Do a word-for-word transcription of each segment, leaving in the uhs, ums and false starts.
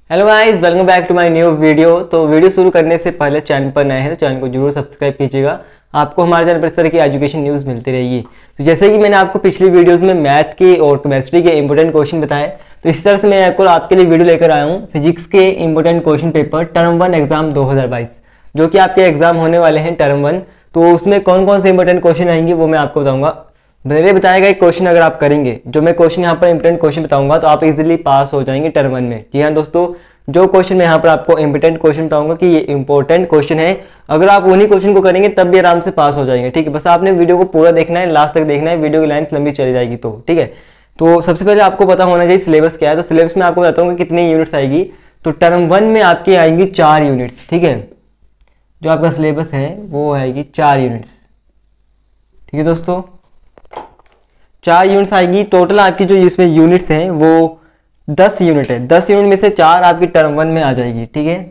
Hello guys, welcome back to my new video. तो video शुरू करने से पहले चैनल पर नए हैं तो चैनल को जरूर सब्सक्राइब कीजिएगा। आपको हमारे चैनल पर इस तरह की एजुकेशन न्यूज़ मिलती रहेगी। तो जैसे कि मैंने आपको पिछली वीडियोस में मैथ के और केमिस्ट्री के इंपॉर्टेंट क्वेश्चन बताए, तो इसी तरह से मैं आपको आपके लिए वीडियो लेकर आया हूँ फिजिक्स के important question paper term one exam दो हज़ार बाईस, जो कि आपके एग्जाम होने वाले हैं टर्म वन। तो उसमें कौन कौन से इंपॉर्टेंट क्वेश्चन आएंगे वो मैं आपको बताऊंगा। मेरे बताएगा एक क्वेश्चन अगर आप करेंगे, जो मैं क्वेश्चन यहाँ पर इंपॉर्टेंट क्वेश्चन बताऊंगा तो आप इजीली पास हो जाएंगे टर्म वन में। जी हाँ दोस्तों, जो क्वेश्चन मैं यहाँ पर आपको इंपॉर्टेंट क्वेश्चन बताऊंगा कि ये इंपॉर्टेंट क्वेश्चन है, अगर आप उन्हीं क्वेश्चन को करेंगे तब भी आराम से पास हो जाएंगे। ठीक है, बस आपने वीडियो को पूरा देखना है, लास्ट तक देखना है, वीडियो की लेंथ लंबी चली जाएगी तो ठीक है। तो सबसे पहले आपको पता होना चाहिए सिलेबस क्या है। तो सिलेबस में आपको बताता हूँ कि कितनी यूनिट्स आएगी। तो टर्म वन में आपकी आएंगी चार यूनिट्स। ठीक है, जो आपका सिलेबस है वो आएगी चार यूनिट्स। ठीक है दोस्तों, चार यूनिट्स आएगी। टोटल आपकी जो इसमें यूनिट्स हैं वो दस यूनिट है। दस यूनिट में से चार आपकी टर्म वन में आ जाएगी। ठीक है,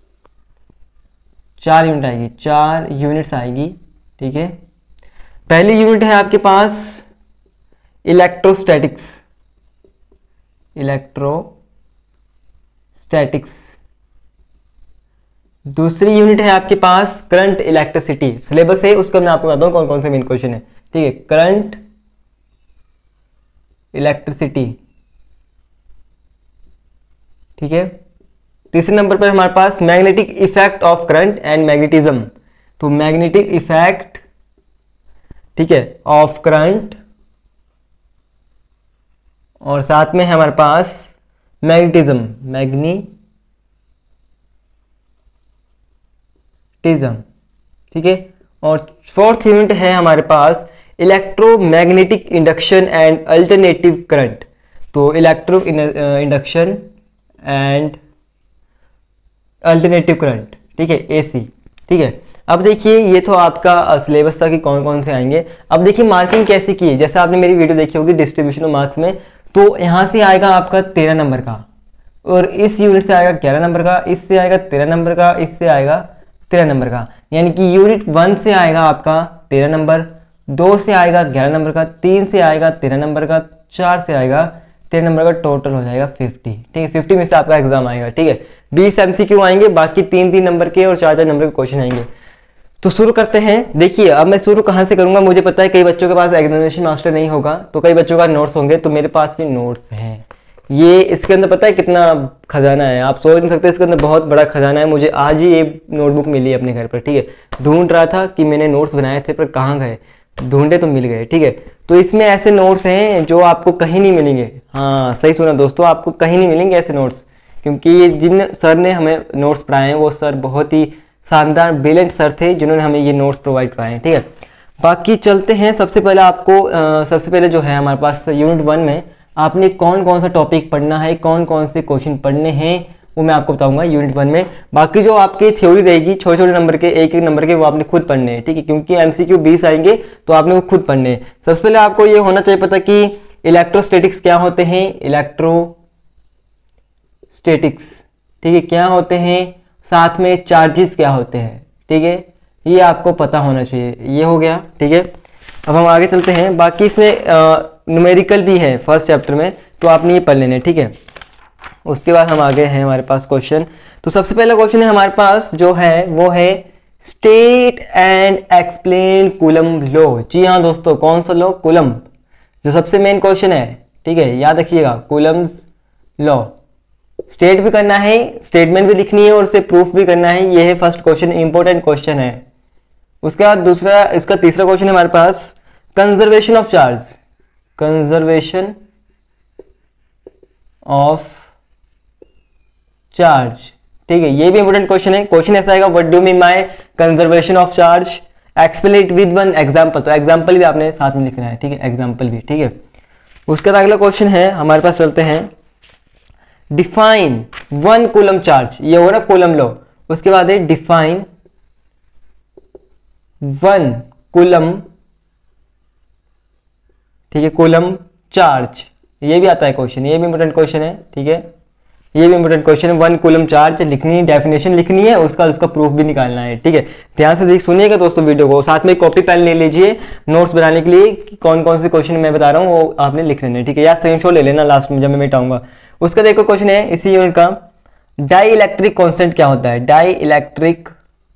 चार यूनिट आएगी, चार यूनिट्स आएगी। ठीक है, पहली यूनिट है आपके पास इलेक्ट्रोस्टैटिक्स। इलेक्ट्रोस्टैटिक्स दूसरी यूनिट है आपके पास करंट इलेक्ट्रिसिटी। सिलेबस है उसका मैं आपको बताता हूँ कौन कौन से मेन क्वेश्चन है। ठीक है, करंट इलेक्ट्रिसिटी। ठीक है, तीसरे नंबर पर हमारे पास magnetic effect of current and magnetism. तो मैग्नेटिक इफेक्ट, ठीक है, ऑफ करंट, और साथ में है हमारे पास मैग्नेटिज्म, मैग्नेटिज्म। ठीक है, और फोर्थ यूनिट है हमारे पास electromagnetic induction and alternative current. तो electro induction and alternative current, ठीक है, एसी। ठीक है, अब देखिए ये तो आपका सिलेबस था कि कौन कौन से आएंगे। अब देखिए मार्किंग कैसे की है। जैसे आपने मेरी वीडियो देखी होगी डिस्ट्रीब्यूशन ऑफ मार्क्स में, तो यहाँ से आएगा आपका तेरह नंबर का, और इस यूनिट से आएगा ग्यारह नंबर का, इससे आएगा तेरह नंबर का, इससे आएगा तेरह नंबर का। यानी कि यूनिट वन से आएगा आपका तेरह नंबर, दो से आएगा ग्यारह नंबर का, तीन से आएगा तेरह नंबर का, चार से आएगा तेरह नंबर का, टोटल हो जाएगा फिफ्टी। ठीक है, फिफ्टी में से आपका एग्जाम आएगा। ठीक है, बीस एमसीक्यू आएंगे, बाकी तीन तीन नंबर के और चार चार नंबर के क्वेश्चन आएंगे। तो शुरू करते हैं। देखिए अब मैं शुरू कहाँ से करूंगा, मुझे पता है कई बच्चों के पास एग्जामिनेशन मास्टर नहीं होगा, तो कई बच्चों का नोट्स होंगे, तो मेरे पास भी नोट्स हैं। ये इसके अंदर पता है कितना खजाना है, आप सोच नहीं सकते, इसके अंदर बहुत बड़ा खजाना है। मुझे आज ही ये नोटबुक मिली है अपने घर पर। ठीक है, ढूंढ रहा था कि मैंने नोट्स बनाए थे पर कहाँ गए, ढूंढे तो मिल गए। ठीक है, तो इसमें ऐसे नोट्स हैं जो आपको कहीं नहीं मिलेंगे। हाँ सही सुना दोस्तों, आपको कहीं नहीं मिलेंगे ऐसे नोट्स, क्योंकि ये जिन सर ने हमें नोट्स पढ़ाए हैं वो सर बहुत ही शानदार ब्रिलियंट सर थे जिन्होंने हमें ये नोट्स प्रोवाइड कराए हैं। ठीक है, बाकी चलते हैं। सबसे पहले आपको आ, सबसे पहले जो है हमारे पास यूनिट वन में आपने कौन कौन सा टॉपिक पढ़ना है, कौन कौन से क्वेश्चन पढ़ने हैं, वो मैं आपको बताऊंगा यूनिट वन में। बाकी जो आपकी थ्योरी रहेगी छोटे छोटे नंबर के, एक एक नंबर के, वो आपने खुद पढ़ने हैं। ठीक है, क्योंकि एमसीक्यू बीस आएंगे तो आपने वो खुद पढ़ने हैं। सबसे पहले आपको ये होना चाहिए पता कि इलेक्ट्रोस्टैटिक्स क्या होते हैं। इलेक्ट्रोस्टैटिक्स, ठीक है, क्या होते हैं, साथ में चार्जेस क्या होते हैं। ठीक है, ये आपको पता होना चाहिए। ये हो गया। ठीक है, अब हम आगे चलते हैं। बाकी इसमें न्यूमेरिकल भी है फर्स्ट चैप्टर में, तो आपने ये पढ़ लेने। ठीक है, उसके बाद हम आगे हैं हमारे पास क्वेश्चन। तो सबसे पहला क्वेश्चन है हमारे पास जो है वो है state and explain Coulomb law. जी हाँ दोस्तों, कौन सा लॉ, कूलम, जो सबसे मेन क्वेश्चन है। ठीक है, याद रखिएगा कूलम्स लॉ। स्टेट भी करना है, स्टेटमेंट भी लिखनी है और उसे प्रूफ भी करना है। ये है फर्स्ट क्वेश्चन, इंपॉर्टेंट क्वेश्चन है। उसके बाद दूसरा, इसका तीसरा क्वेश्चन है हमारे पास conservation of charge. Conservation of charge, ठीक है, ये भी इंपॉर्टेंट क्वेश्चन है। क्वेश्चन ऐसा आएगा, what do mean by conservation of charge, explain it with one example. तो एग्जांपल भी आपने साथ में लिखना है। ठीक है, एग्जांपल भी। ठीक है, उसके बाद अगला क्वेश्चन है हमारे पास, चलते हैं, डिफाइन वन कूलम चार्ज। ये हो ना कूलम लॉ। उसके बाद है डिफाइन वन कूलम, ठीक है, कूलम चार्ज। ये भी आता है क्वेश्चन, ये भी इंपॉर्टेंट क्वेश्चन है। ठीक है, ये भी इंपॉर्टेंट क्वेश्चन है। वन कूलम चार्ज लिखनी है, डेफिनेशन लिखनी है, उसका उसका प्रूफ भी निकालना है। ठीक है, ध्यान से देख सुनिएगा दोस्तों वीडियो को, साथ में कॉपी पेन ले लीजिए नोट्स बनाने के लिए। कौन कौन से क्वेश्चन मैं बता रहा हूँ वो आपने लिख लेने। ठीक है, या स्क्रीनशॉट ले लेना लास्ट में जब मैं मिटाऊंगा। उसका देखो क्वेश्चन है इसी यूनिट का, डाई इलेक्ट्रिक कांस्टेंट क्या होता है? Dielectric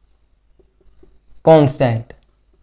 constant,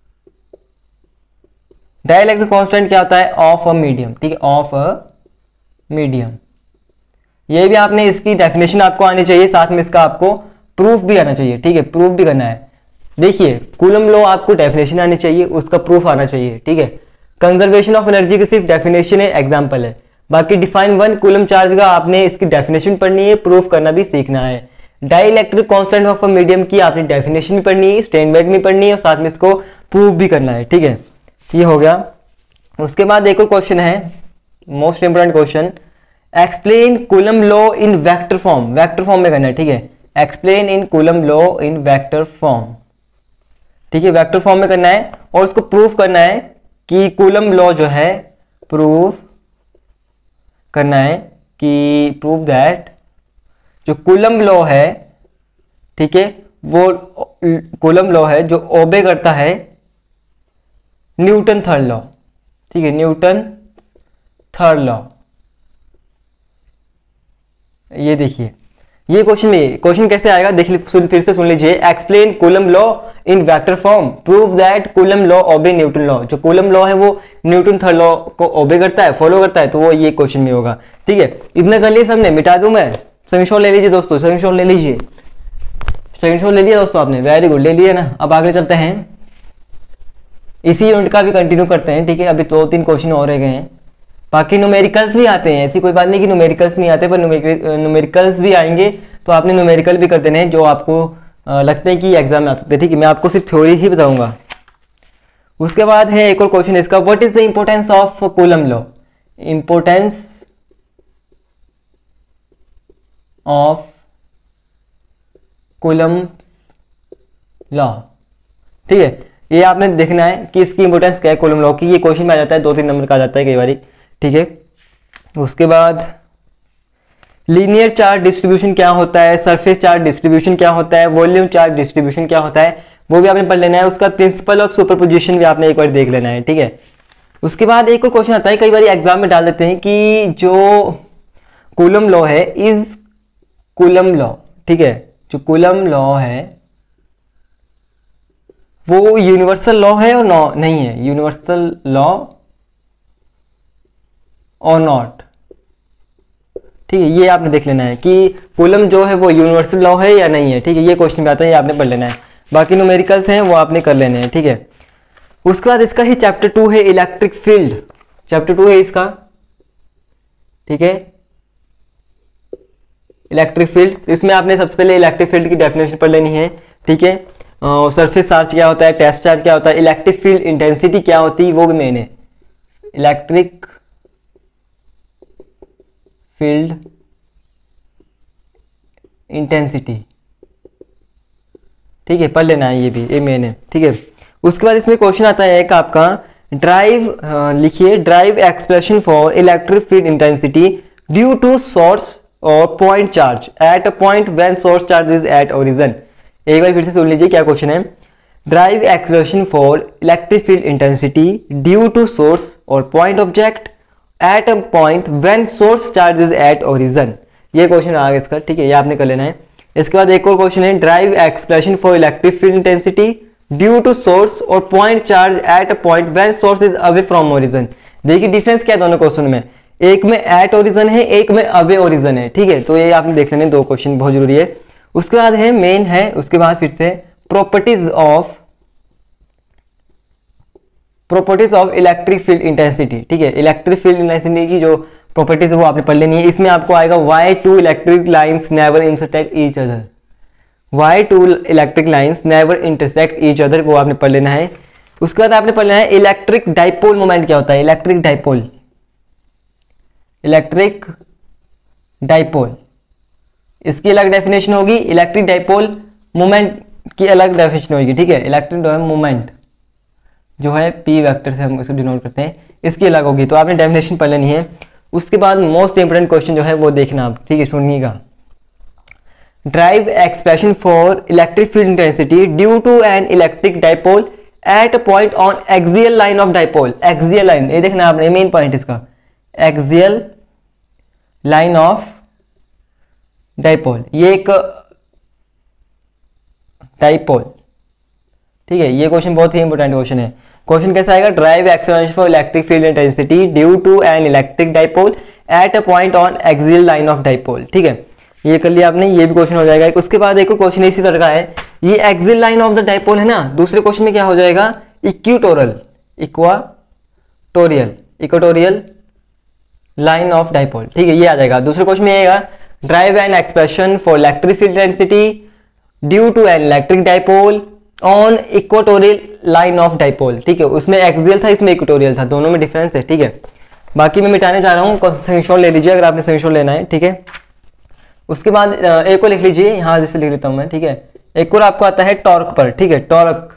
dielectric constant क्या होता है? ऑफ अ मीडियम, ठीक है, ऑफ अ मीडियम। ये भी आपने इसकी डेफिनेशन आपको आनी चाहिए, साथ में इसका आपको प्रूफ भी आना चाहिए, ठीक है, प्रूफ भी करना है। देखिए कूलम लॉ आपको डेफिनेशन आनी चाहिए, उसका प्रूफ आना चाहिए, ठीक है। कंजर्वेशन ऑफ एनर्जी की सिर्फ डेफिनेशन है, एग्जांपल है, बाकी डिफाइन वन कूलम चार्ज का आपने इसकी डेफिनेशन पढ़नी है, प्रूफ करना भी सीखना है। Dielectric constant of a medium की आपने डेफिनेशन भी पढ़नी है, स्टेनबर्ग भी पढ़नी है, और साथ में इसको प्रूफ भी करना है, ठीक है। ये हो गया। उसके बाद एक और क्वेश्चन है, most important question, explain Coulomb law in vector form. Vector form में करना है, ठीक है, explain in Coulomb law in vector form, ठीक है, वेक्टर फॉर्म में करना है, और उसको प्रूफ करना है कि कूलम लॉ जो है, प्रूफ करना है कि प्रूफ दैट जो कूलम लॉ है, ठीक है, वो कूलम लॉ है जो ओबे करता है न्यूटन थर्ड लॉ, ठीक है, न्यूटन थर्ड लॉ। ये देखिए ये क्वेश्चन में, क्वेश्चन कैसे आएगा देख लीजिए, फिर से सुन लीजिए। Explain Coulomb law in vector form, prove that Coulomb law obey Newton law. जो कूलम लॉ है वो न्यूटन थर्ड लॉ को ओबे करता है, फॉलो करता है, तो वो ये क्वेश्चन में होगा, ठीक है। इतना कर लिए सबने, मिटा दूं मैं? स्क्रीनशॉट ले लीजिए दोस्तों, स्क्रीनशॉट ले लीजिए, स्क्रीनशॉट ले लिया दोस्तों आपने, वेरी गुड, ले लिया ना। अब आगे चलते हैं, इसी यूनिट का भी कंटिन्यू करते हैं, ठीक है। अभी दो तीन क्वेश्चन और रह गए हैं, बाकी न्यूमेरिकल्स भी आते हैं, ऐसी कोई बात नहीं कि न्यूमेरिकल्स नहीं आते, पर न्यूमेरिकल्स भी आएंगे, तो आपने न्यूमेरिकल भी कर देने हैं जो आपको लगते हैं कि एग्जाम में आ सकते हैं, ठीक है। मैं आपको सिर्फ थ्योरी ही बताऊंगा। उसके बाद है एक और क्वेश्चन इसका, what is the importance of Coulomb law? Importance of Coulomb law, ठीक है, ये आपने देखना है कि इसकी इंपोर्टेंस क्या है कूलम लॉ की। ये क्वेश्चन में आ जाता है, दो तीन नंबर का आ जाता है कई बार, ठीक है। उसके बाद लीनियर चार्ज डिस्ट्रीब्यूशन क्या होता है, सरफेस चार्ज डिस्ट्रीब्यूशन क्या होता है, वॉल्यूम चार्ज डिस्ट्रीब्यूशन क्या होता है, वो भी आपने पढ़ लेना है। उसका प्रिंसिपल ऑफ सुपरपोजिशन भी आपने एक बार देख लेना है, ठीक है। उसके बाद एक और क्वेश्चन आता है, कई बार एग्जाम में डाल देते हैं कि जो कूलम लॉ है इज कूलम लॉ, ठीक है, जो कूलम लॉ है वो यूनिवर्सल लॉ है और नॉ नहीं है, यूनिवर्सल लॉ और नॉट, ठीक है। ये आपने देख लेना है कि कूलम जो है वो यूनिवर्सल लॉ है या नहीं है, ठीक है, ये क्वेश्चन में आता है, ये आपने पढ़ लेना है। बाकी न्यूमेरिकल्स हैं वो आपने कर लेने हैं, ठीक है। उसके बाद इसका ही चैप्टर टू है इलेक्ट्रिक फील्ड, चैप्टर टू है इसका, ठीक है, इलेक्ट्रिक फील्ड। इसमें आपने सबसे पहले इलेक्ट्रिक फील्ड की डेफिनेशन पढ़ लेनी है, ठीक है। सरफेस चार्ज क्या होता है, टेस्ट चार्ज क्या होता है, इलेक्ट्रिक फील्ड इंटेंसिटी क्या होती है वो भी मैंने, इलेक्ट्रिक फील्ड इंटेंसिटी, ठीक है, पढ़ लेना है ये भी, ये मैंने, ठीक है। उसके बाद इसमें क्वेश्चन आता है एक आपका, ड्राइव लिखिए, derive expression for electric field intensity due to source और point charge at a point when source charge is at origin. एक बार फिर से सुन लीजिए क्या क्वेश्चन है, derive expression for electric field intensity due to source और point object at a point when source charge is at origin. ये क्वेश्चन आ गया इसका, ठीक है, ये आपने कर लेना है। इसके बाद एक और क्वेश्चन है, derive expression for electric field intensity due to source और point charge at a point when source is away from origin. देखिए डिफरेंस क्या है दोनों क्वेश्चन में, एक में एट ओरिजिन है, एक में अवे ओरिजिन है, ठीक है। तो ये आपने देख लेने, दो क्वेश्चन बहुत जरूरी है। उसके बाद है मेन है, उसके बाद फिर से properties of properties of electric field intensity, ठीक है, इलेक्ट्रिक फील्ड इंटेंसिटी की जो प्रॉपर्टीज है वो आपने पढ़ लेनी है। इसमें आपको आएगा why two electric lines never intersect each other, why two electric lines never intersect each other, वो आपने पढ़ लेना है। उसके बाद आपने पढ़ लेना है इलेक्ट्रिक डाइपोल मोमेंट क्या होता है, इलेक्ट्रिक डाइपोल, इलेक्ट्रिक डाइपोल, इसकी अलग डेफिनेशन होगी, इलेक्ट्रिक डाइपोल मोमेंट की अलग डेफिनेशन होगी, ठीक है। इलेक्ट्रिक मोमेंट जो है पी वेक्टर से हम इसको डिनोट करते हैं, इसकी अलग होगी, तो आपने डेफिनेशन पढ़ लेनी है। उसके बाद मोस्ट इंपोर्टेंट क्वेश्चन जो है वो देखना आप, ठीक है, सुनिएगा। Derive expression for electric field intensity due to an electric dipole at a point on axial line of dipole, axial line, ये देखना आपने, मेन पॉइंट इसका, एक्सियल लाइन ऑफ डाइपोल, ये एक डाइपोल, ठीक है। ये क्वेश्चन बहुत ही इंपॉर्टेंट क्वेश्चन है। क्वेश्चन कैसा आएगा, derive experiment for electric field intensity due to an electric dipole at a point on axial line of dipole, ठीक है। ये कर लिया आपने, ये भी क्वेश्चन हो जाएगा। उसके बाद एक क्वेश्चन इसी तरह का है, ये axial line of the dipole है ना, दूसरे क्वेश्चन में क्या हो जाएगा, equatorial, equatorial, equatorial line of dipole, ठीक है, ये आ जाएगा। दूसरे क्वेश्चन में आएगा, derive an expression for electric field density due to an electric dipole on equatorial line of dipole, ठीक है। उसमें एक्सियल था, इसमें इक्वेटोरियल था, दोनों में डिफरेंस है, ठीक है। बाकी मैं मिटाने जा रहा हूँ, स्क्रीनशॉट ले लीजिए अगर आपने स्क्रीनशॉट लेना है, ठीक है। उसके बाद एक और लिख लीजिए, यहाँ जैसे लिख लेता हूँ मैं, ठीक है। एक और आपको आता है टॉर्क पर, ठीक है, टॉर्क,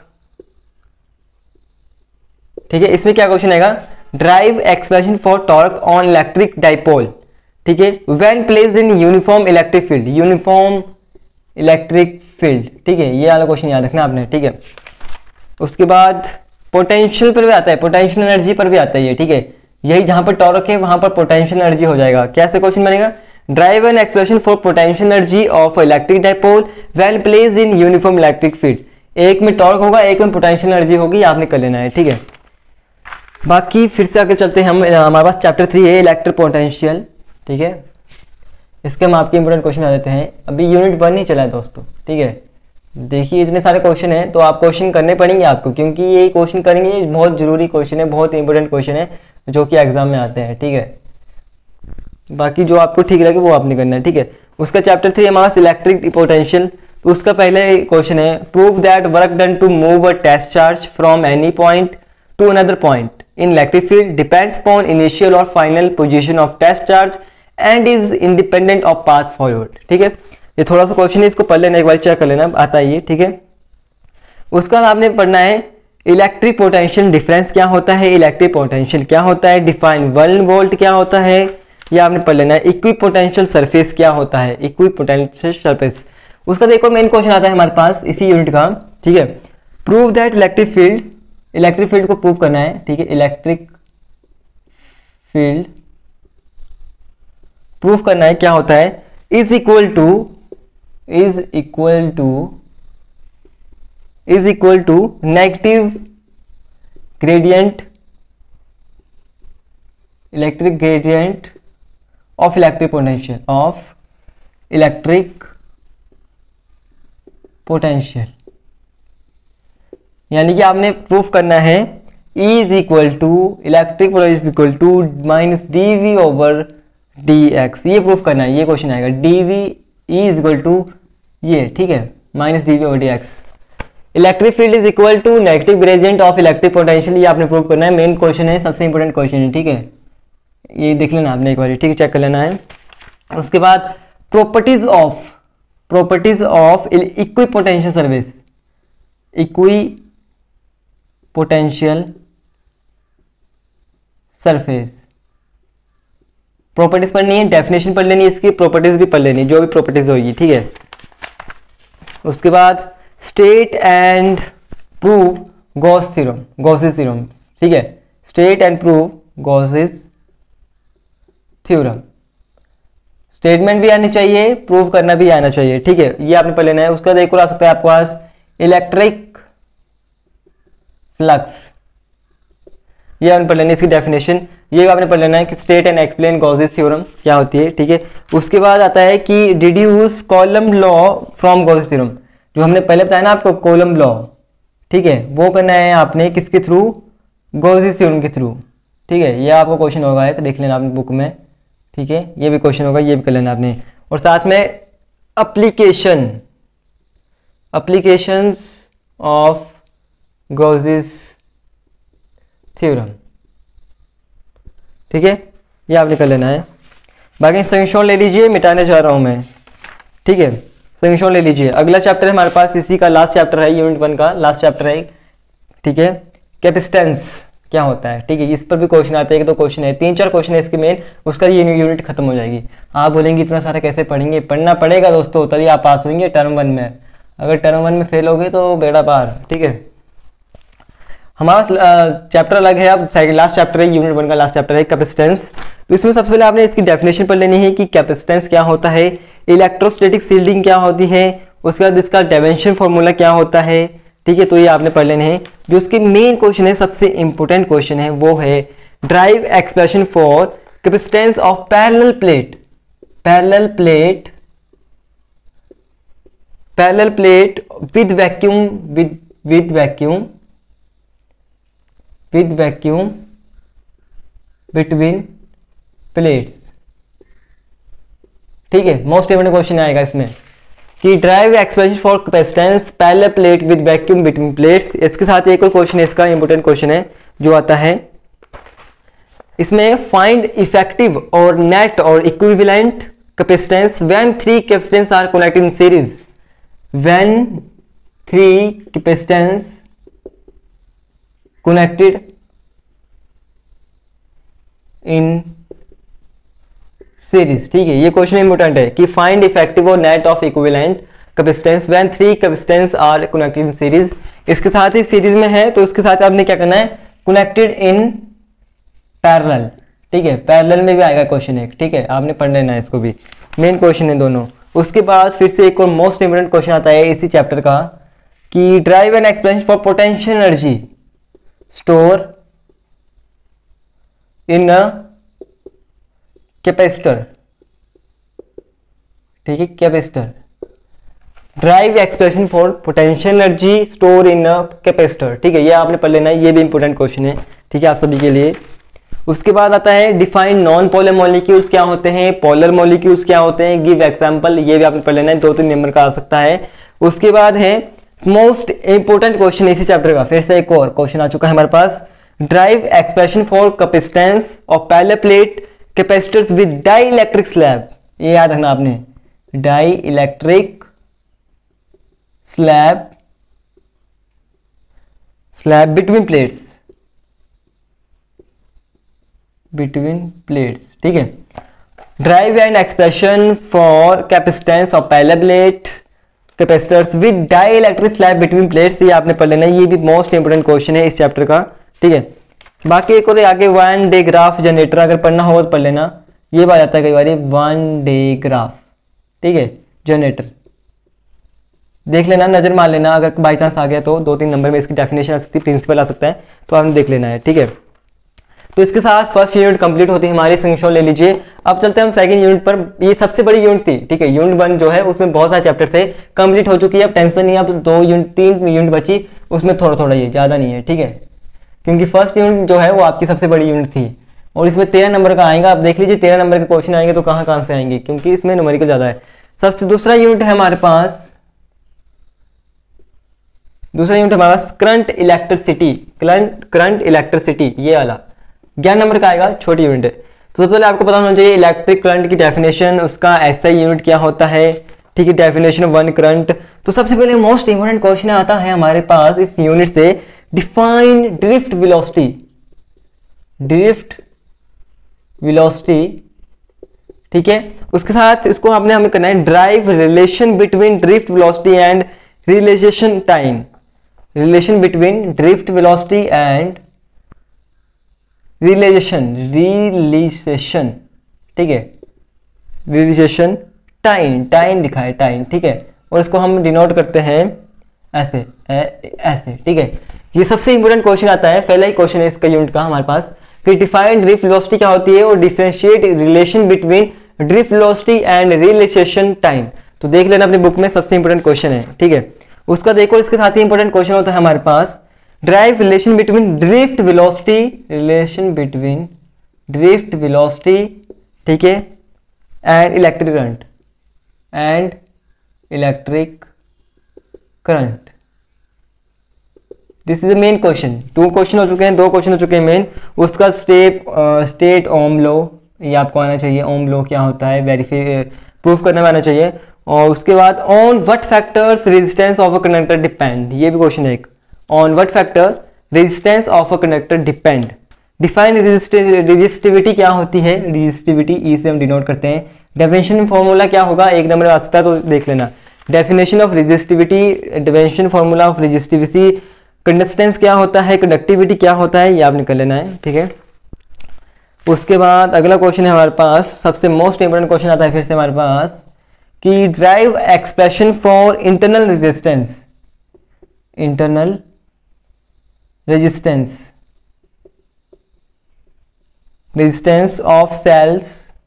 ठीक है। इसमें क्या क्वेश्चन आएगा, derive expression for torque on electric dipole, ठीक है, when placed in uniform electric field, uniform electric field, ठीक है। ये वाला क्वेश्चन याद रखना आपने, ठीक है। उसके बाद पोटेंशियल पर भी आता है, पोटेंशियल एनर्जी पर भी आता है ये, ठीक है। यही जहां पर टॉर्क है वहां पर पोटेंशियल एनर्जी हो जाएगा। कैसे क्वेश्चन बनेगा, derive an expression for potential energy of electric dipole when placed in uniform electric field, एक में टॉर्क होगा, एक में पोटेंशियल एनर्जी होगी, आपने कर लेना है, ठीक है। बाकी फिर से आगे चलते हैं हम, हमारे पास चैप्टर थ्री है इलेक्ट्रिक पोटेंशियल, ठीक है। इसके हम आपके इंपोर्टेंट क्वेश्चन आ देते हैं। अभी यूनिट वन ही चला है दोस्तों, ठीक है। देखिए इतने सारे क्वेश्चन हैं तो आप क्वेश्चन करने पड़ेंगे आपको, क्योंकि ये क्वेश्चन करेंगे, ये बहुत जरूरी क्वेश्चन है, बहुत इंपॉर्टेंट क्वेश्चन है जो कि एग्जाम में आते हैं, ठीक है। बाकी जो आपको ठीक लगे वो आपने करना है, ठीक है। उसका चैप्टर थ्री हमारा इलेक्ट्रिक पोटेंशियल, तो उसका पहले क्वेश्चन है, prove that work done to move a test charge from any point to another point in electric field depends upon initial और final position of test charge and is independent of path forward, ठीक है। ये थोड़ा सा question है, इसको पढ़ लेना, एक बार चेक कर लेना, आता है ये, ठीक है। उसका आपने पढ़ना है इलेक्ट्रिक पोटेंशियल डिफरेंस क्या होता है, इलेक्ट्रिक पोटेंशियल क्या होता है, डिफाइन वन वोल्ट क्या होता है, ये आपने पढ़ लेना है। इक्वी पोटेंशियल सरफेस क्या होता है, इक्वी पोटेंशियल सरफेस। उसका देखो मेन क्वेश्चन आता है हमारे पास इसी यूनिट का, ठीक है। Prove that electric field, electric field को प्रूव करना है, ठीक है। इलेक्ट्रिक फील्ड प्रूफ करना है क्या होता है, is equal to is equal to is equal to negative gradient, electric gradient of electric potential, of electric potential. यानी कि आपने प्रूफ करना है E is equal to electric potential is equal to minus D V over D X, ये proof करना है, ये question आएगा, D V E is equal to ये, ठीक है, minus D V over D X. Electric field is equal to negative gradient of electric potential, ये आपने प्रूव करना है, मेन क्वेश्चन है, सबसे इंपॉर्टेंट क्वेश्चन है, ठीक है। ये देख लेना आपने एक बार, ठीक है, चेक कर लेना है। उसके बाद properties of properties of equipotential service, equipotential surface, properties पढ़नी है, डेफिनेशन पढ़ लेनी है, इसकी प्रॉपर्टीज भी पढ़ लेनी, जो भी प्रॉपर्टीज होगी, ठीक है। उसके बाद state and prove Gauss theorem, Gauss's theorem, ठीक है, state and prove Gauss's theorem. Statement भी आनी चाहिए, प्रूव करना भी आना चाहिए, ठीक है, ये आपने पढ़ लेना है। उसके बाद एक और आ सकता है आपके पास इलेक्ट्रिक फ्लक्स, ये आपने पढ़ लेना है, इसकी डेफिनेशन ये आपने पढ़ लेना है कि state and explain Gauss's theorem क्या होती है, ठीक है। उसके बाद आता है कि deduce Coulomb law from Gauss's theorem, जो हमने पहले बताया ना आपको कॉलम लॉ, ठीक है, वो करना है आपने किसके थ्रू, गॉसेस थ्योरम के थ्रू, ठीक है। ये आपको क्वेश्चन होगा एक, देख लेना आपने बुक में, ठीक है, ये भी क्वेश्चन होगा, ये भी कर लेना आपने। और साथ में application, applications of Gauss's theorem, ठीक है, ये आपने कर लेना है। बाकी स्क्रीनशॉट ले लीजिए, मिटाने जा रहा हूं मैं, ठीक है, स्क्रीनशॉट ले लीजिए। अगला चैप्टर है हमारे पास, इसी का लास्ट चैप्टर है, यूनिट वन का लास्ट चैप्टर है, ठीक है। कैपेसिटेंस क्या होता है, ठीक है, इस पर भी क्वेश्चन आते हैं, एक दो क्वेश्चन है, तीन चार क्वेश्चन है इसके मेन, उसका ये यूनिट खत्म हो जाएगी। आप बोलेंगे इतना सारा कैसे पढ़ेंगे, पढ़ना पड़ेगा दोस्तों, तभी आप पास होंगे टर्म वन में, अगर टर्म वन में फेल हो गए तो बेड़ा पार, ठीक है। हमारा चैप्टर अलग है, अब लास्ट चैप्टर है, यूनिट वन का लास्ट चैप्टर है कैपेसिटेंस। तो इसमें सबसे पहले आपने इसकी डेफिनेशन पढ़ लेनी है कि कैपेसिटेंस क्या होता है, इलेक्ट्रोस्टैटिक शील्डिंग क्या होती है, उसके बाद इसका डायमेंशन फॉर्मूला क्या होता है, ठीक है। तो ये आपने पढ़ लेने हैं। जो इसके मेन क्वेश्चन है, सबसे इंपॉर्टेंट क्वेश्चन है, वो है derive expression for capacitance of parallel plate, parallel plate parallel plate with vacuum with with vacuum with vacuum between plates, ठीक है। मोस्ट इंपोर्टेंट क्वेश्चन आएगा इसमें कि derive expression for capacitance parallel plate with vacuum between plates. इसके साथ एक और question है, इसका इंपोर्टेंट क्वेश्चन है जो आता है इसमें, find effective or net or equivalent capacitance when three capacitance are connected in series, when three capacitance connected in series, ठीक है। ये क्वेश्चन इंपोर्टेंट है कि find effective or net of equivalent capacitance when three capacitance are connected in series. इसके साथ ही series में है तो उसके साथ आपने क्या करना है, कनेक्टेड इन पैरेलल, ठीक है। पैरेलल में भी आएगा क्वेश्चन एक, ठीक है, आपने पढ़ लेना है इसको भी, मेन क्वेश्चन है दोनों। उसके बाद फिर से एक और मोस्ट इंपोर्टेंट क्वेश्चन आता है इसी चैप्टर का कि derive an expression for potential energy store in a capacitor, ठीक है, capacitor. Derive expression for potential energy store in a capacitor, ठीक है, ये आपने पढ़ लेना है, ये भी इंपॉर्टेंट क्वेश्चन है, ठीक है, आप सभी के लिए। उसके बाद आता है डिफाइन नॉन पोलर मॉलिक्यूल्स क्या होते हैं, पोलर मॉलिक्यूल्स क्या होते हैं, गिव एग्जांपल, ये भी आपने पढ़ लेना है, दो तीन नंबर का आ सकता है। उसके बाद है मोस्ट इंपोर्टेंट क्वेश्चन इसी चैप्टर का, फिर से एक और क्वेश्चन आ चुका है हमारे पास, derive expression for capacitance of parallel plate capacitors with dielectric slab, ये याद रखना आपने, dielectric slab slab between plates, between plates, ठीक है। Derive an expression for capacitance of parallel plate capacitors with dielectric slab between plates, ये आपने पढ़ लेना है, ये भी मोस्ट इंपोर्टेंट क्वेश्चन है इस चैप्टर का, ठीक है। बाकी एक और आगे वन डे ग्राफ जनरेटर अगर पढ़ना होगा तो पढ़ लेना, ये बात आता है कई बार, वन डे ग्राफ, ठीक है, जनरेटर देख लेना, नजर मार लेना, अगर बाई चांस आ गया तो दो तीन नंबर में इसकी डेफिनेशन आ सकती है, प्रिंसिपल आ सकता है, तो आपने देख लेना है, ठीक है। तो इसके साथ फर्स्ट यूनिट कंप्लीट होती है हमारी, स्क्रीनशॉट ले लीजिए। अब चलते हैं हम सेकंड यूनिट पर, ये सबसे बड़ी यूनिट थी, ठीक है, यूनिट वन जो है उसमें बहुत सारे चैप्टर से कंप्लीट हो चुकी है, अब टेंशन नहीं है, अब दो यूनिट तीन यूनिट बची, उसमें थोड़ा थोड़ा ये ज़्यादा नहीं है, ठीक है, क्योंकि फर्स्ट यूनिट जो है वो आपकी सबसे बड़ी यूनिट थी और इसमें तेरह नंबर का आएगा। आप देख लीजिए तेरह नंबर के क्वेश्चन आएंगे तो कहाँ कहाँ से आएंगे, क्योंकि इसमें न्यूमेरिकल ज़्यादा है। सबसे दूसरा यूनिट है हमारे पास, दूसरा यूनिट हमारे पास current electricity, current current electricity, ये वाला ग्यारह नंबर का आएगा, छोटी यूनिट है। तो सबसे पहले आपको पता होना चाहिए इलेक्ट्रिक करंट की डेफिनेशन, उसका एसआई यूनिट क्या होता है, ठीक है, डेफिनेशन ऑफ वन करंट। तो सबसे पहले मोस्ट इंपोर्टेंट क्वेश्चन आता है हमारे पास इस यूनिट से, define drift velocity, drift velocity, ठीक है। उसके साथ इसको आपने हमें करना है derive relation between drift velocity and relation time, relation between drift velocity and relation relation ठीक है, रिलेशन टाइम, टाइम लिखा है टाइम, ठीक है, और इसको हम डिनोट करते हैं ऐसे ऐसे, ठीक है। ये सबसे इंपॉर्टेंट क्वेश्चन आता है, पहला ही क्वेश्चन है इसका यूनिट का हमारे पास कि डिफाइन ड्रिफ्ट वेलोसिटी क्या होती है और differentiate relation between drift velocity and relation time. तो देख लेना अपनी बुक में, सबसे इंपॉर्टेंट क्वेश्चन है, ठीक है। उसका देखो इसके साथ ही इंपॉर्टेंट क्वेश्चन होता है हमारे पास, derive relation between drift velocity, relation between drift velocity, ठीक है, and electric current and electric current. This is the main question. Two question हो चुके हैं, दो क्वेश्चन हो चुके हैं मेन। उसका स्टेप स्टेट ओम लॉ, ये आपको आना चाहिए, ओम लॉ क्या होता है वेरीफाई प्रूफ करने में आना चाहिए। और उसके बाद on what factors resistance of a conductor depend, ये भी क्वेश्चन है एक, on what factor resistance of a conductor depend. Define resistivity क्या होती है, रेजिस्टिविटी ई से हम डिनोट करते हैं। डेफिनेशन फॉर्मूला क्या होगा, एक नंबर में आ सकता है तो देख लेना। Definition of resistivity, definition formula of resistivity, conductance क्या होता है, कंडक्टिविटी क्या होता है, ये आपने कर लेना है, ठीक है। उसके बाद अगला क्वेश्चन है हमारे पास, सबसे मोस्ट इंपोर्टेंट क्वेश्चन आता है फिर से हमारे पास कि derive expression for internal resistance, internal resistance resistance of cells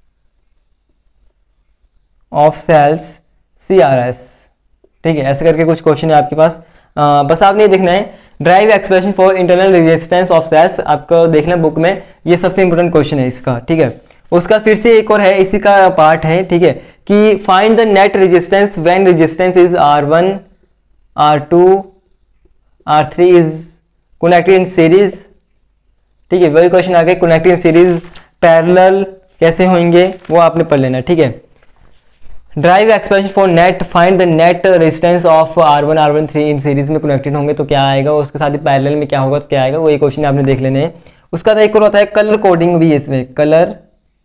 of cells C R S, ठीक है। ऐसे करके कुछ क्वेश्चन है आपके पास, आ, बस आपने ये देखना है derive expression for internal resistance of cells, आपको देखना बुक में, ये सबसे इंपोर्टेंट क्वेश्चन है इसका, ठीक है। उसका फिर से एक और है, इसी का पार्ट है, ठीक है, कि find the net resistance when resistance is R one R two R three is connected in series, ठीक है। वही क्वेश्चन आ गए, कनेक्टेड इन सीरीज पैरेलल कैसे होंगे वो आपने पढ़ लेना, ठीक है। Derive expression for net, find the net resistance of R one R one three in series में कनेक्टेड होंगे तो क्या आएगा, उसके साथ ही पैरेलल में क्या होगा तो क्या आएगा, वही क्वेश्चन आपने देख लेने हैं। उसका तो एक और होता है कलर कोडिंग भी, इसमें colour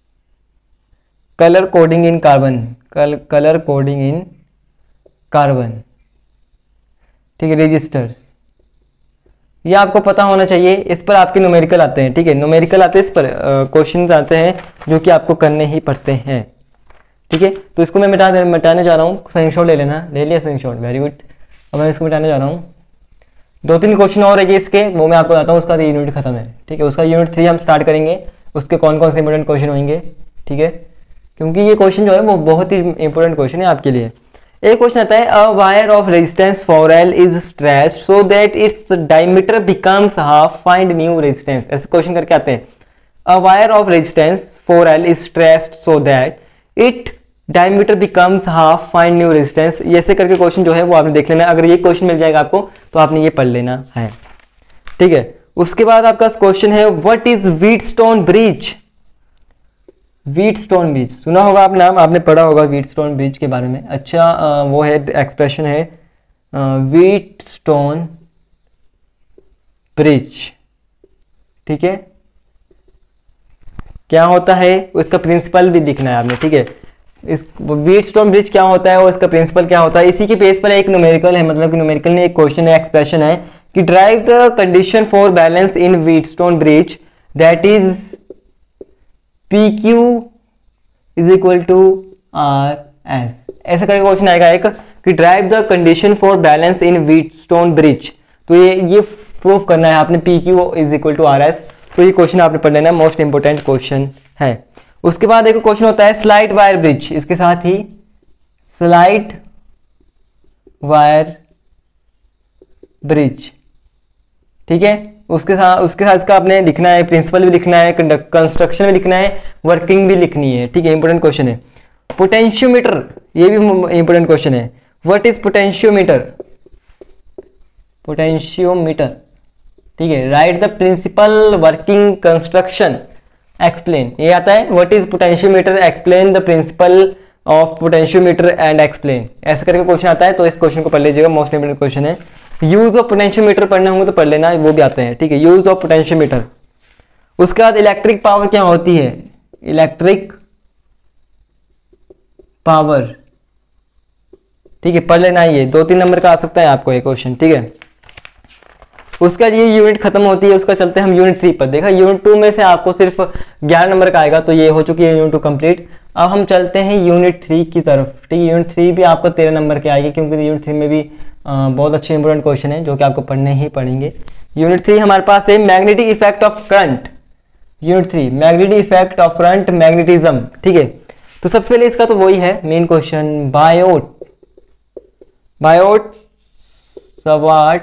colour coding in carbon, कल कलर कोडिंग इन कार्बन, ठीक है, रजिस्टर्स, ये आपको पता होना चाहिए। इस पर आपके न्यूमेरिकल आते हैं, ठीक है, न्यूमेरिकल आते हैं, इस पर क्वेश्चन आते हैं जो कि आपको करने ही पड़ते हैं, ठीक है। तो इसको मैं मिटा मिटाने जा रहा हूँ, स्क्रीनशॉट ले लेना, ले लिया स्क्रीनशॉट, वेरी गुड। अब मैं इसको मिटाने जा रहा हूँ, दो तीन क्वेश्चन और है इसके, वो मैं आपको बताता हूँ, उसका यूनिट खत्म है, ठीक है। उसका यूनिट थ्री हम स्टार्ट करेंगे, उसके कौन कौन से इंपॉर्टेंट क्वेश्चन होंगे, ठीक है, क्योंकि ये क्वेश्चन जो है वो बहुत ही इंपॉर्टेंट क्वेश्चन है आपके लिए। एक क्वेश्चन आता है, a wire of resistance four L is stretched so that its diameter becomes half, find new resistance, ऐसे क्वेश्चन करके आते हैं। A wire of resistance four L is stretched so that it diameter becomes half, find new resistance, ऐसे करके question जो है वो आपने देख लेना। अगर ये क्वेश्चन मिल जाएगा आपको तो आपने ये पढ़ लेना है, ठीक है। उसके बाद आपका क्वेश्चन है, what is Wheatstone bridge, Wheatstone bridge सुना होगा आप नाम, आपने पढ़ा होगा व्हीटस्टोन ब्रिज के बारे में, अच्छा आ, वो है एक्सप्रेशन है व्हीटस्टोन ब्रिज, ठीक है। क्या होता है उसका प्रिंसिपल भी दिखना है आपने, ठीक है। इस व्हीटस्टोन ब्रिज क्या होता है और इसका प्रिंसिपल क्या होता है, इसी के बेस पर एक न्यूमेरिकल है, मतलब कि न्यूमेरिकल में एक क्वेश्चन है, एक्सप्रेशन है कि derive the condition for balance in Wheatstone bridge that is P Q is equal to R S, ऐसा करके क्वेश्चन आएगा एक कि derive the condition for balance in Wheatstone bridge, तो ये ये प्रूफ करना है आपने P Q is equal to R S, तो ये क्वेश्चन आपने पढ़ लेना, मोस्ट इंपोर्टेंट क्वेश्चन है। उसके बाद एक क्वेश्चन होता है स्लाइड वायर ब्रिज, इसके साथ ही स्लाइड वायर ब्रिज, ठीक है। उसके साथ उसके साथ इसका आपने लिखना है, प्रिंसिपल भी लिखना है, कंस्ट्रक्शन भी लिखना है, वर्किंग भी लिखनी है, ठीक है, इंपोर्टेंट क्वेश्चन है। पोटेंशियोमीटर, ये भी इंपोर्टेंट क्वेश्चन है, व्हाट इज पोटेंशियोमीटर, पोटेंशियोमीटर, ठीक है, write the principle working construction explain, ये आता है what is potentiometer, explain the principle of potentiometer and explain, ऐसा करके क्वेश्चन आता है, तो इस क्वेश्चन को पढ़ लीजिएगा, मोस्ट इंपोर्टेंट क्वेश्चन है। यूज ऑफ पोटेंशियोमीटर पढ़ने होंगे तो पढ़ लेना, वो भी आते हैं, ठीक है, यूज ऑफ पोटेंशियोमीटर। उसके बाद इलेक्ट्रिक पावर क्या होती है, इलेक्ट्रिक पावर, ठीक है, पढ़ लेना, ये दो तीन नंबर का आ सकता है आपको ये क्वेश्चन, ठीक है। उसका ये यूनिट खत्म होती है, उसका चलते हैं हम यूनिट थ्री पर, देखा यूनिट टू में से आपको सिर्फ ग्यारह नंबर का आएगा, तो ये हो चुकी है यूनिट टू कंप्लीट। अब हम चलते हैं यूनिट थ्री की तरफ, ठीक है। यूनिट थ्री भी आपको तेरह नंबर के आएगी, क्योंकि यूनिट थ्री में भी आ, बहुत अच्छे इंपोर्टेंट क्वेश्चन है जो कि आपको पढ़ने ही पड़ेंगे। यूनिट थ्री हमारे पास है magnetic effect of current, unit three magnetic effect of current, magnetism, ठीक है। तो सबसे पहले इसका तो वही है main question, Biot Biot Savart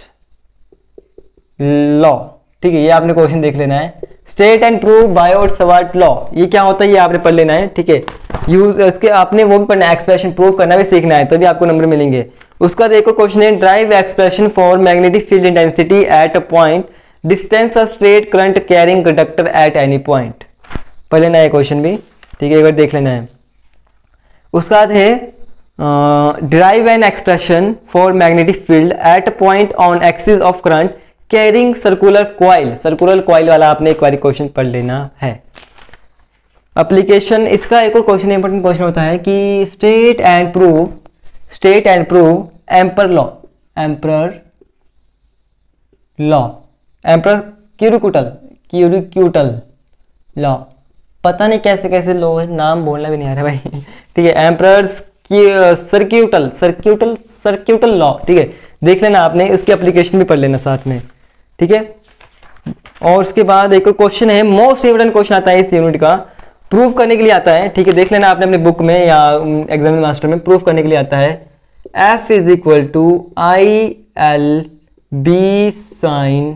law, ठीक है, ये आपने क्वेश्चन देख लेना है। State and prove Biot Savart law, ये क्या होता है ये आपने पढ़ लेना है, ठीक है। यूज इसके आपने वो भी पढ़ना है, एक्सप्रेशन प्रूव करना भी सीखना है, तभी आपको नंबर मिलेंगे। उसका देखो क्वेश्चन है, derive expression for magnetic field intensity at a point distance a straight current carrying conductor at any point, पढ़ लेना है क्वेश्चन भी, ठीक है, एक बार देख लेना है। उसका है derive an expression for magnetic field at a point on axis of current carrying circular coil, circular coil वाला आपने एक बार क्वेश्चन पढ़ लेना है। एप्लीकेशन, इसका एक और क्वेश्चन इंपॉर्टेंट क्वेश्चन होता है कि state and prove state and prove Ampere law, Ampere law, Ampere circuital circuital law, पता नहीं कैसे कैसे लॉ है, नाम बोलना भी नहीं आ रहा भाई ठीक है, एम्परर्स की सर्क्यूटल सर्क्यूटल सर्क्यूटल लॉ, ठीक है, देख लेना आपने, इसकी एप्लीकेशन भी पढ़ लेना साथ में, ठीक है। और उसके बाद एक क्वेश्चन है, मोस्ट इम्पोर्टेंट क्वेश्चन आता है इस यूनिट का, प्रूव करने के लिए आता है, ठीक है, देख लेना आपने अपने बुक में या एग्जाम मास्टर में, प्रूव करने के लिए आता है, F is equal to I L B sine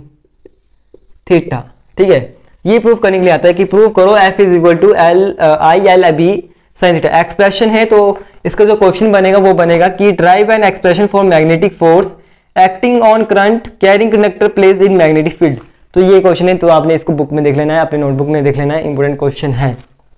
theta, ठीक है, ये प्रूव करने के लिए आता है कि प्रूव करो F is equal to L I L B sine theta. Expression है तो इसका जो क्वेश्चन बनेगा वो बनेगा कि derive an expression for magnetic force acting on current carrying conductor place in magnetic field. तो ये क्वेश्चन है, तो आपने इसको बुक में देख लेना है, अपने नोटबुक में देख लेना है, इंपॉर्टेंट क्वेश्चन है,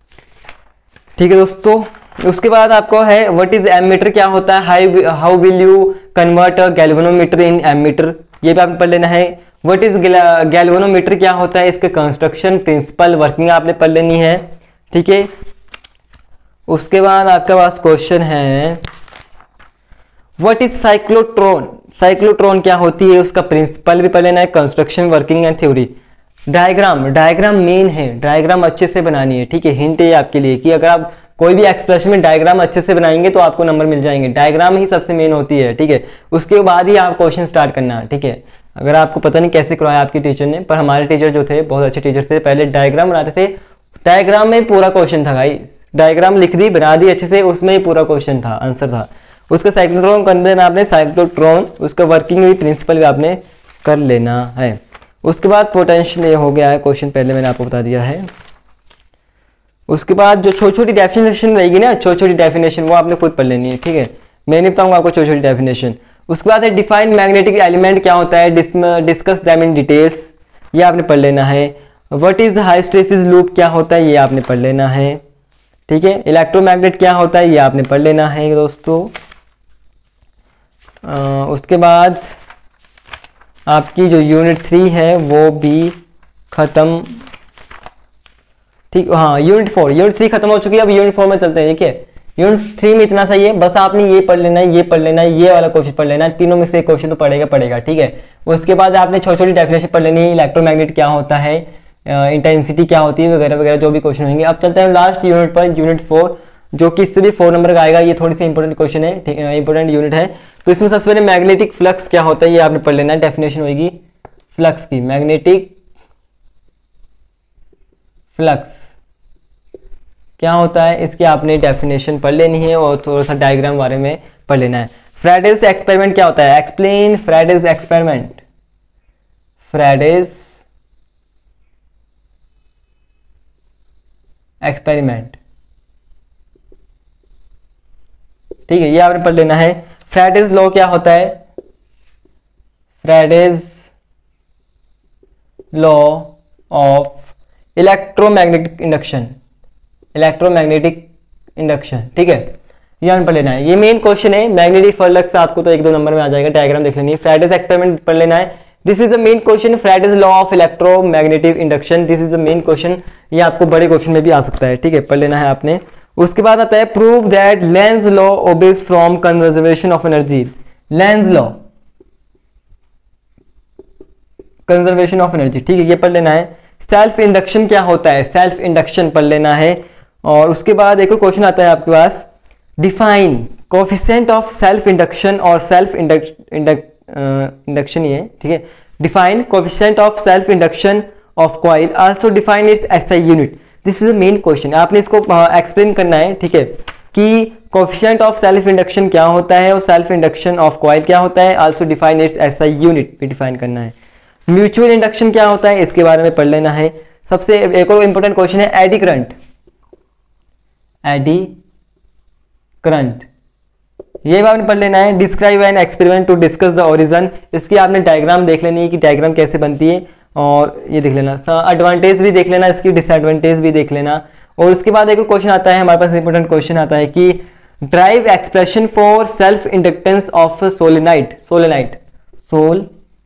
ठीक है दोस्तों। उसके बाद आपको है व्हाट इज एमीटर, क्या होता है, how will you convert a galvanometer in ammeter, ये भी आपने पढ़ लेना है। व्हाट इज गैल्वेनोमीटर, क्या होता है, इसके कंस्ट्रक्शन, प्रिंसिपल, वर्किंग आपने पढ़ लेनी है, ठीक है। उसके बाद आपके पास क्वेश्चन है व्हाट इज साइक्लोट्रॉन, साइक्लोट्रॉन क्या होती है, उसका प्रिंसिपल भी पढ़ लेना है, construction, working and theory. Diagram, diagram main है, डायग्राम अच्छे से बनानी है, ठीक है, हिंट है आपके लिए कि अगर आप कोई भी एक्सप्रेशन में डायग्राम अच्छे से बनाएंगे तो आपको नंबर मिल जाएंगे, डायग्राम ही सबसे मेन होती है, ठीक है, उसके बाद ही आप क्वेश्चन स्टार्ट करना है, ठीक है। अगर आपको पता नहीं कैसे करवाया आपके टीचर ने, पर हमारे टीचर जो थे बहुत अच्छे टीचर थे, पहले डायग्राम बनाते थे, डायग्राम में पूरा क्वेश्चन था गाइस, डायग्राम लिख दी, बना दी अच्छे से, उसमें ही पूरा क्वेश्चन था, आंसर था। उसका साइक्लोट्रॉन कर देना आपने, साइक्लोट्रॉन, उसका वर्किंग भी, प्रिंसिपल भी आपने कर लेना है। उसके बाद पोटेंशियल, ये हो गया है क्वेश्चन, पहले मैंने आपको बता दिया है। उसके बाद जो छोटी छोटी डेफिनेशन रहेगी ना, छोटी छोटी डेफिनेशन वो आपने खुद पढ़ लेनी है, ठीक है, मैं नहीं बताऊंगा आपको छोटी छोटी डेफिनेशन। उसके बाद है डिफाइन मैग्नेटिक एलिमेंट क्या होता है, डिस्कस दैम इन डिटेल्स, ये आपने पढ़ लेना है। व्हाट इज हाइस्टेरेसिस लूप, क्या होता है, ये आपने पढ़ लेना है, ठीक है। इलेक्ट्रोमैग्नेट क्या होता है, ये आपने पढ़ लेना है दोस्तों। आ, उसके बाद आपकी जो यूनिट थ्री है वो भी खत्म, ठीक, हाँ यूनिट फोर, यूनिट थ्री खत्म हो चुकी है, अब यूनिट फोर में चलते हैं, ठीक है। यूनिट थ्री में इतना सही है, बस आपने ये पढ़ लेना है, ये पढ़ लेना है, ये वाला क्वेश्चन पढ़ लेना है, तीनों में से एक क्वेश्चन तो पढ़ेगा पढ़ेगा, ठीक है। उसके बाद आपने छोटी छोटी डेफिनेशन पढ़ लेनी है, इलेक्ट्रोमैग्नेट क्या होता है, इंटेंसिटी क्या होती है, वगैरह वगैरह जो भी क्वेश्चन होंगे। अब चलते हैं लास्ट यूनिट पर, यूनिट फोर, जो कि इससे भी फोर नंबर का आएगा, ये थोड़ी सी इंपॉर्टेंट क्वेश्चन है, इंपॉर्टेंट यूनिट है। तो इसमें सबसे पहले मैग्नेटिक फ्लक्स क्या होता है, ये आपने पढ़ लेना है, डेफिनेशन होगी फ्लक्स की, मैग्नेटिक फ्लक्स क्या होता है, इसकी आपने डेफिनेशन पढ़ लेनी है और थोड़ा सा डायग्राम बारे में पढ़ लेना है। फ्राइडेज एक्सपेरिमेंट क्या होता है, explain Faraday's experiment, Faraday's experiment, ठीक है, ये आपने पढ़ लेना है। फ्राइडेज लॉ क्या होता है, Faraday's law of electromagnetic induction, electromagnetic induction, ठीक है, ये आपने पढ़ लेना है। ये मेन क्वेश्चन है, मैग्नेटिक फ्लक्स आपको तो एक दो नंबर में आ जाएगा, डायग्राम देख लेनी है। फ्राइडेज एक्सपेरिमेंट पढ़ लेना है, this is the main question, Faraday's law of electromagnetic induction, this is the main question, ये आपको बड़े क्वेश्चन में भी आ सकता है, ठीक है, पढ़ लेना है आपने। उसके बाद आता है prove that Lenz law obeys from conservation of energy, Lenz law, conservation of energy, ठीक है, ये पढ़ लेना है। सेल्फ इंडक्शन क्या होता है, सेल्फ इंडक्शन पढ़ लेना है। और उसके बाद एक और क्वेश्चन आता है आपके पास, define coefficient of self induction और सेल्फ इंडक्शन, ये ठीक है, define coefficient of self induction of coil, also define its SI unit, this is a main question, आपने इसको एक्सप्लेन uh, करना है, ठीक है, कि कोफिशिएंट ऑफ सेल्फ इंडक्शन क्या होता है और सेल्फ इंडक्शन ऑफ कॉइल क्या होता है, also define its SI unit भी डिफाइन करना है। म्यूचुअल इंडक्शन क्या होता है, इसके बारे में पढ़ लेना है। सबसे एक और इंपॉर्टेंट क्वेश्चन है एडी करंट, एडी करंट, ये भी आपने पढ़ लेना है। Describe an experiment to discuss the origin, इसकी आपने डायग्राम देख लेनी है कि डायग्राम कैसे बनती है, और ये देख लेना, एडवांटेज भी देख लेना, इसकी डिसएडवांटेज भी देख लेना। और उसके बाद एक क्वेश्चन आता है हमारे पास, इंपॉर्टेंट क्वेश्चन आता है कि derive expression for self inductance of solenoid, solenoid sole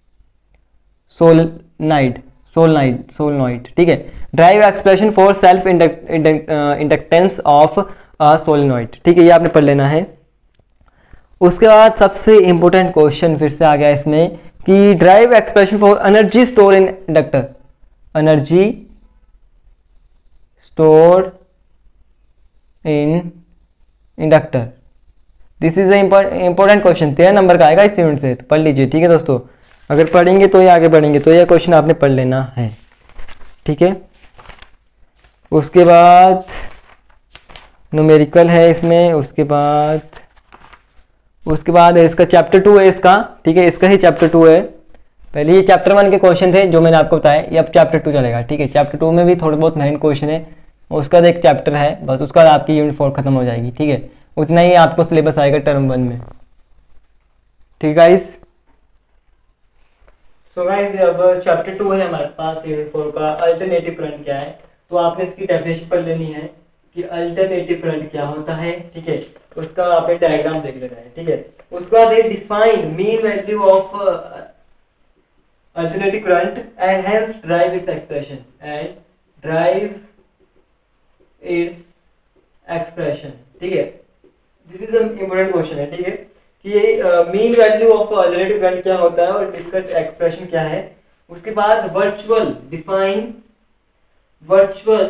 solenoid solenoid solenoid, ठीक है, derive expression for self inductance of solenoid, ठीक है, ये आपने पढ़ लेना है। उसके बाद सबसे इंपॉर्टेंट क्वेश्चन फिर से आ गया इसमें कि derive expression for energy store in inductor, energy store in inductor, this is important question, तेरह नंबर का आएगा इस यूनिट से, तो पढ़ लीजिए। ठीक है दोस्तों, अगर पढ़ेंगे तो ये आगे बढ़ेंगे, तो ये क्वेश्चन आपने पढ़ लेना है। ठीक है, उसके बाद न्यूमेरिकल है इसमें, उसके बाद उसके बाद इसका चैप्टर टू है इसका। ठीक है, इसका ही चैप्टर टू है। पहले ये चैप्टर वन के क्वेश्चन थे जो मैंने आपको बताया, ये अब चैप्टर टू चलेगा। ठीक है, चैप्टर टू में भी थोड़े बहुत मेन क्वेश्चन है, उसका एक चैप्टर है बस, उसका बाद आपकी यूनिट फोर खत्म हो जाएगी। ठीक है, उतना ही आपको सिलेबस आएगा टर्म वन में। ठीक है गाइस, सो गाइस अब चैप्टर टू है हमारे पास यूनिट फोर का, अल्टरनेटिव करंट क्या है। तो आपने इसकी डेफिनेशन पढ़ लेनी है कि अल्टरनेटिव करंट क्या होता है। ठीक है, उसका आपने डायग्राम देख लेना है। ठीक है, उसके बाद define mean value of alternative current and hence derive its expression and derive its expression. ठीक है, this is a important question है। ठीक है, कि ये mean value of alternative current क्या होता है और इसका एक्सप्रेशन क्या है। उसके बाद वर्चुअल, डिफाइन वर्चुअल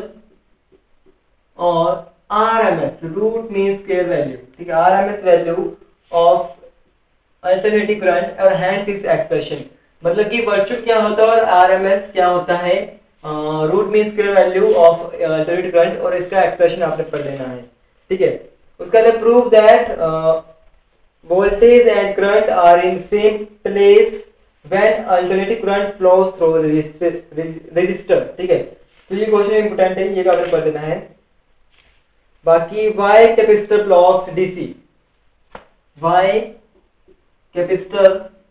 और RMS, root mean square value. ठीक है, RMS value of alternative current और हेंस इस एक्सप्रेशन, मतलब कि वर्चुअल क्या होता है और आरएमएस क्या होता है, root mean square value of alternative current, और इसका एक्सप्रेशन आपने पढ़ लेना है। ठीक है, उसका बाद prove that voltage and current are in same place when alternative current flows through resistor. ठीक है, तो ये क्वेश्चन इंपोर्टेंट है, ये भी आपने पढ़ लेना है। बाकी why capacitor blocks DC, why capacitor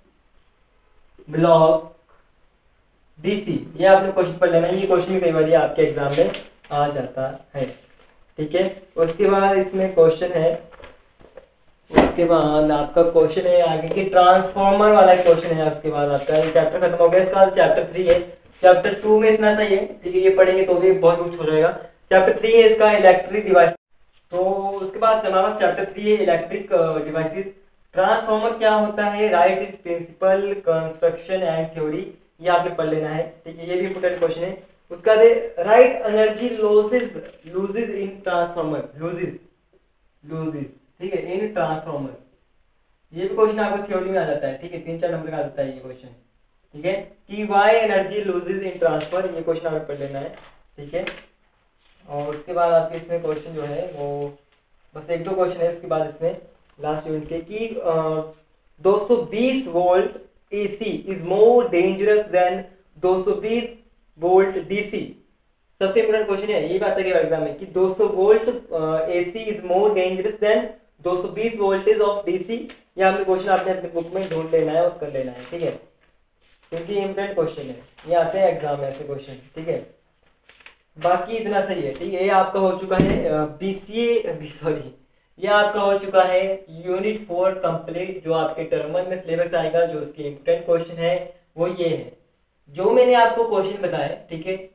block DC, ये आपने क्वेश्चन पढ़ लेना है। ये क्वेश्चन भी कई बार आपके एग्जाम में आ जाता है। ठीक है, उसके बाद इसमें क्वेश्चन है, उसके बाद आपका क्वेश्चन है आगे की ट्रांसफॉर्मर वाला क्वेश्चन है। उसके बाद आपका ये चैप्टर खत्म हो गया, इसका चैप्टर थ्री है। चैप्टर टू में इतना सही है। ठीक है, ये पढ़ेंगे तो भी बहुत कुछ हो जाएगा। चैप्टर थ्री है इसका इलेक्ट्रिक डिवाइस, तो उसके बाद हमारा चैप्टर थ्री है इलेक्ट्रिक डिवाइसेस। ट्रांसफॉर्मर क्या होता है, write its principle, construction and theory, ये आपने पढ़ लेना है। ठीक है, ये भी इंपोर्टेंट क्वेश्चन है। उसका दे write energy losses losses in transformer, losses losses ठीक है, इन ट्रांसफॉर्मर, ये भी क्वेश्चन आपको थ्योरी में आ जाता है। ठीक है, तीन चार नंबर का आ जाता है ये क्वेश्चन। ठीक है, कि why energy losses in transfer, ये क्वेश्चन आपको पढ़ लेना है। ठीक है, और उसके बाद आपके इसमें क्वेश्चन जो है वो बस एक दो क्वेश्चन है। उसके बाद इसमें लास्ट यूनिट के कि दो सौ बीस volt AC is more dangerous than दो सौ बीस वोल्ट डीसी। सबसे इंपोर्टेंट क्वेश्चन है, ये बात है एग्जाम में कि दो सौ volt AC is more dangerous than दो सौ बीस वोल्टेज ऑफ डीसी। ये आपने क्वेश्चन आपने अपने बुक में ढूंढ लेना है और कर लेना है। ठीक है, क्योंकि इंपोर्टेंट क्वेश्चन है, ये आते हैं एग्जाम में ऐसे क्वेश्चन। ठीक है, बाकी इतना सही है। ठीक है, ये आपका हो चुका है बीसीए, सॉरी ये आपका हो चुका है यूनिट फोर कंप्लीट, जो आपके टर्म वन में सिलेबस आएगा। जो उसके इंपोर्टेंट क्वेश्चन है वो ये है जो मैंने आपको क्वेश्चन बताया। ठीक है,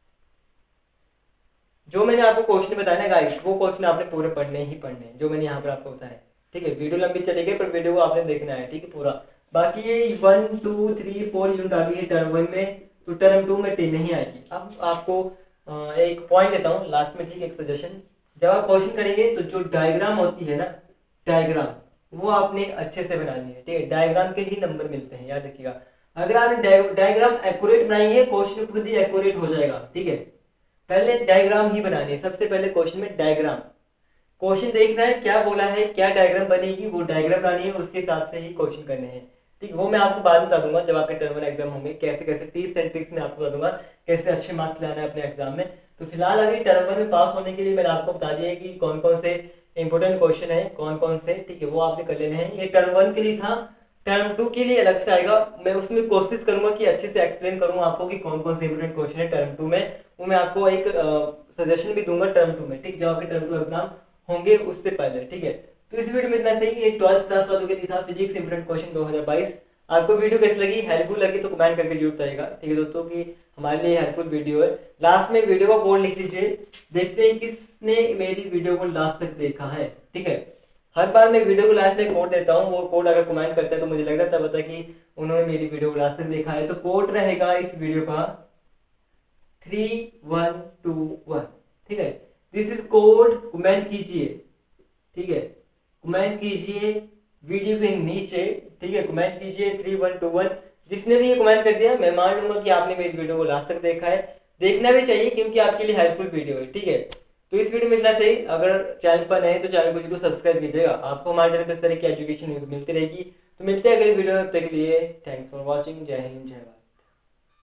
जो मैंने आपको क्वेश्चन बताया ना गाइस, वो क्वेश्चन आपने पूरे पढ़ने ही पढ़ने जो मैंने यहाँ पर आपको बताया। ठीक है, वीडियो लंबी चलेगी पर वीडियो को आपने देखना है। ठीक है, पूरा। बाकी ये one two three four unit आ गई है टर्म वन में, तो टर्म टू में टी नहीं आएगी। अब आपको एक पॉइंट देता हूँ लास्ट में। ठीक है, एक सजेशन, जब आप क्वेश्चन करेंगे तो जो डायग्राम होती है ना, डायग्राम वो आपने अच्छे से बनानी है। ठीक है, डायग्राम के ही नंबर मिलते हैं, याद रखिएगा। अगर आपने डायग्राम एक्यूरेट बनाई है, क्वेश्चन खुद ही एक्यूरेट हो जाएगा। ठीक है, पहले डायग्राम ही बनानी है। सबसे पहले क्वेश्चन में डायग्राम, क्वेश्चन देखना है क्या बोला है, क्या डायग्राम बनेगी, वो डायग्राम बनानी है, उसके हिसाब से ही क्वेश्चन करने हैं। ठीक, वो मैं आपको बाद में बता दूंगा जब आपके टर्म वन एग्जाम होंगे, कैसे कैसे टिप्स एंड ट्रिक्स में आपको बता दूंगा कैसे अच्छे मार्क्स लाना है अपने एग्जाम में। तो फिलहाल अभी टर्म वन में पास होने के लिए मैंने आपको बता दिया है कि कौन कौन से इंपोर्टेंट क्वेश्चन है, कौन कौन से। ठीक है, वो आपने कर लेने हैं। ये टर्म वन के लिए था, टर्म टू के लिए अलग से आएगा। मैं उसमें कोशिश करूंगा कि अच्छे से एक्सप्लेन करूँ आपको कि कौन कौन से इंपोर्टेंट क्वेश्चन है टर्म टू में, वो मैं आपको एक सजेशन भी दूंगा टर्म टू में। ठीक, जब आपके टर्म टू एग्जाम होंगे उससे पहले। ठीक है, तो इस वीडियो में इतना सही। ये ट्वेल्थ क्लास वालों के लिए था फिजिक्स इंपोर्टेंट क्वेश्चन दो हज़ार बाईस। आपको वीडियो कैसी लगी, हेल्पफुल लगी तो कमेंट करके जरूर बताइएगा। ठीक है दोस्तों, कि हमारे लिए हेल्पफुल वीडियो है। लास्ट में वीडियो का कोड लिख लीजिए, देखते हैं किसने मेरी वीडियो को लास्ट तक देखा है। ठीक है, हर बार मैं वीडियो को लास्ट में कोड देता हूँ, वो कोड अगर कमेंट करता है तो मुझे लगता है तब पता कि उन्होंने मेरी वीडियो को लास्ट तक देखा है। तो कोड रहेगा इस वीडियो का थ्री वन टू वन, ठीक है। दिस इज कोड, कमेंट कीजिए, ठीक है, कमेंट कीजिए वीडियो के नीचे, ठीक है, कमेंट कीजिए थ्री वन टू वन। जिसने भी ये कमेंट कर दिया मैं मान लूंगा कि आपने मेरी वीडियो को लास्ट तक देखा है। देखना भी चाहिए क्योंकि आपके लिए हेल्पफुल वीडियो है, ठीक है। तो इस वीडियो में इतना सही। अगर चैनल पर नए तो चैनल को जरूर सब्सक्राइब कीजिएगा, आपको हमारे चैनल पर इस तरह की एजुकेशन न्यूज मिलती रहेगी। तो मिलते हैं अगली वीडियो में, तब तक के लिए थैंक्स फॉर वॉचिंग। जय हिंद, जय भारत।